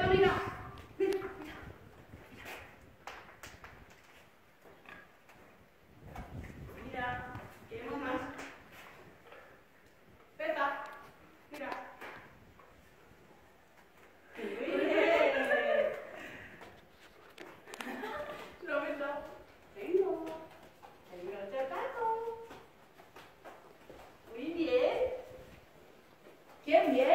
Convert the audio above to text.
Pepa, mira. Mira, mira. Mira, queremos más. Pepa, mira. Muy bien. Roberto, vengo. Vengo otro gato. Muy bien. ¿Quién viene?